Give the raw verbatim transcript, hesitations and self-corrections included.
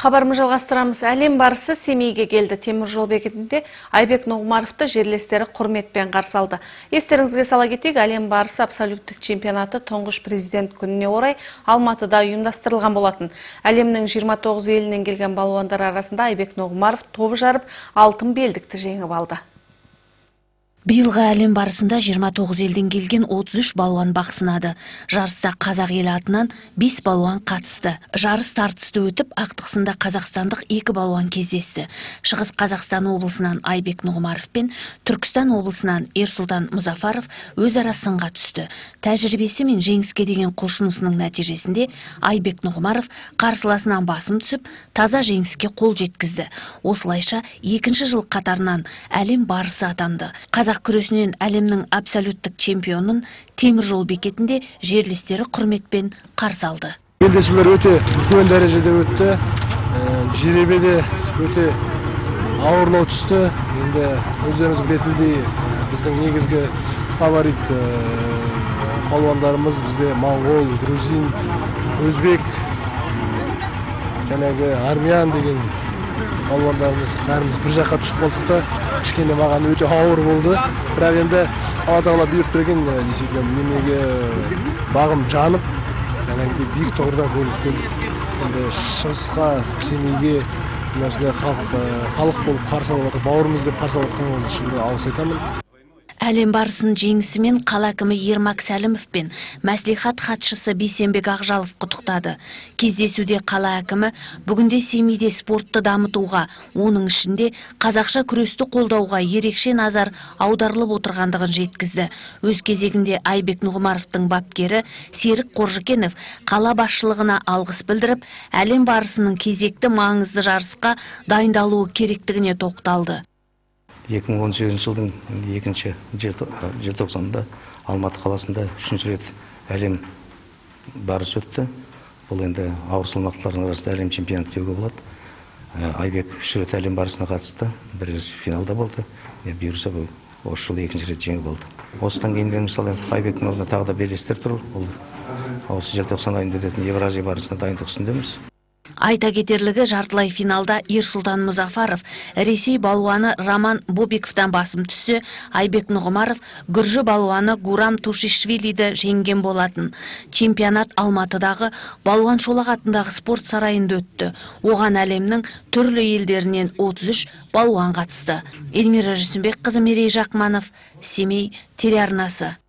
Хабарымызды жалғастырамыз. Әлем барысы Семейге келді. Темір жол бекетінде Айбек Нұғымаровты жерлестері құрметпен қарсы алды. Естеріңізге сала кетейік, әлем барысы абсолюттік чемпионаты тұңғыш президент күніне орай Алматыда ұйымдастырылған болатын. Әлемнің жиырма тоғыз елінен келген балуандар арасында Айбек Нұғымаров тобы жарып, алтын белдікті жеңіп алды. Биылғы әлем барысында жиырма тоғыз елден келген отыз үш балуан бақ сынады. Жарыста қазақ елі атынан бес балуан қатысты. Жарыс тартысты өтіп, ақтықсында қазақстандық екі балуан кездесті. Шығыс Қазақстан облысынан Айбек Нұғымаров пен Түркістан облысынан Ерсұлтан Мұзафаров өзара сынға түсті. Тәжірибесі мен жеңіске деген құлшынысының нәтижесінде Айбек Нұғымаров қарсыласынан басым түсіп, таза жеңіске қол жеткізді. Осылайша екінші жыл қатарынан әлем барысы атанды. Қазақ күресінен әлемнің абсолюттік чемпионын темір жол бекетінде жерлестері құрметпен қарсы алды. Белдесулер өте үлкен дәрежеде өтті. Жеребе де өте ауырлау түсті. Енді өздеріңіз білетіндей, біздің негізгі фаворит палуандарымыз бізде моңғол, грузин, өзбек, жәнегі армян деген палуандарымыз бәріміз бір жаққа түсіп қалдық та, кішкене маған өте ауыр болды. Бірақ енді Алла тағала бұйырып берген, действительно, немеге бағым жанып, яғни биік тұғырдан көріп келдік. Енді шығысқа, Семейге халық болып қарсы алып жатыр, бауырымыз деп қарсы алып жатқан үшін алғыс айтамын. Әлем барысының жеңісімен қала әкімі Ермак Сәлімов пен мәслихат хатшысы Бейсенбек Ақжалов құттықтады. Кездесуде қала әкімі бүгінде Семейде спортты дамытуға, оның ішінде қазақша күресті қолдауға ерекше назар аударылып отырғандығын жеткізді. Өз кезегінде Айбек Нұғымаровтың бапкері Серік Қоржыкенов қала басшылығына алғыс білдіріп, әлем барысының кезекті маңызды жарысқа дайындалуы керектігіне тоқталды. екі мың он сегізінші жылдың екінші желтоқсанында Алматы қаласында үшінші рет әлем барысы өтті. Бұл енді ауыр салмақтылардың арасында әлем чемпионаты деуге болады. Айбек үш рет әлем барысына қатысты, бір рет финалда болды. Бұйырса осы жылы екінші рет жеңіп болды. Осыдан кейін мысалы Айбектің орнына тағы да белестер тұр. Ол осы желтоқсан айында өтетін Евразия барысына дайындық үстіндеміз. Айта кетерлігі, жартылай финалда Ерсұлтан Мұзафаров Ресей балуаны Роман Бобиковтан басым түссе, Айбек Нұғымаров Гүржі балуаны Гурам Тушишвилиді жеңген болатын. Чемпионат Алматыдағы Балуан Шолақ атындағы спорт сарайында өтті. Оған әлемнің түрлі елдерінен отыз үш балуан қатысты. Эльмира Жүсімбек қызы Мерей Жақманов, Семей телеарнасы.